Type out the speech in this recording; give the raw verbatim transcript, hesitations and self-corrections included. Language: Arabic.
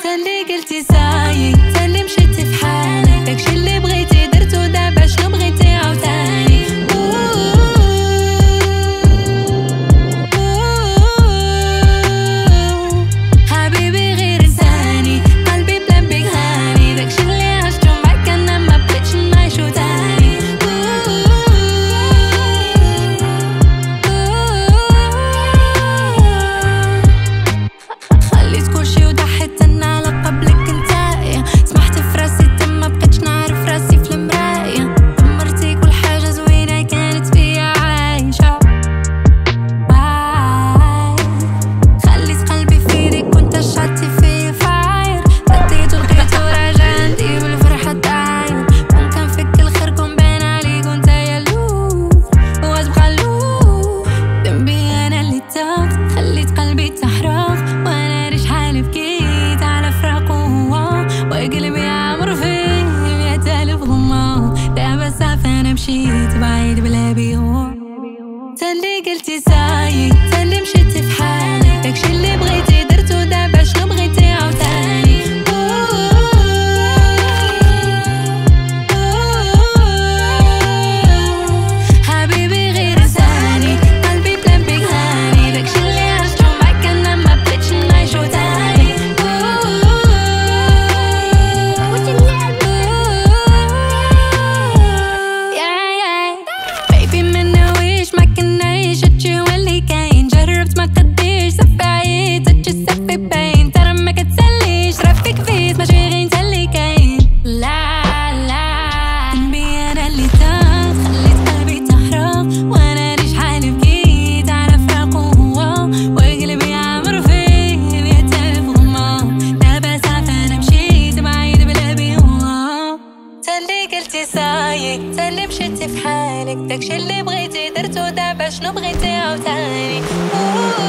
تاللي قلتي سايق تاللي مشيتي في حالك داكشي اللي بغيتي درتو دابا شنو بغيتي عاوتاني حبيبي غير انساني قلبي بلا بيك هاني داكشي اللي عشتو معاك انا ما بغيتش نعيشو تاني خليت كلشي وضحيت انا على قبلك نتايا سمحت في راسي تما بقيتش نعرف راسي في المرايا دمرتي كل حاجه زوينه كانت فيا عايشه باي خليت قلبي في ايديك كنت شعلتي فيا فاير رديت ولقيتو راجع عندي بالفرحه داير ممكن فيك الخير كون باين عليك وانت يا لوف وغتبقى لوف ذنبي انا اللي تاخت خليت قلبي تحرق وانا ريش حالي بكيت على فراقه هو وقلبي عمر فيه مية الف غمة دابا صافي انا مشيت بعيد بلا بيهو تاللي قلتي سايق تاللي مشيتي في حالك داكشي اللي بغيتي درتو دابا شنو بغيتي عاوتاني حبيبي غير انساني قلبي بلا بيك هاني داكشي اللي عشتو معاك انا ما بغيتش نعيشو تاني بيبي ما ناويش ما كنعيش هادشي هو اللي كاين جربت ما قديش صافي عييت هادشي صافي باين ترى ما كتسليش راه فيك فيت ماشي غير انت اللي كاين لا لا ذنبي انا اللي تاخ خليت قلبي تحرق وانا ريش حالي بكيت على فراقه هو وقلبي عمر فيه مية الف غمة دابا صافي انا مشيت بعيد بلا بيهو تاللي قلتي سايق تاللي مشيتي في حالك داكشي اللي بغيتي درتو دابا شنو بغيتي عاوتاني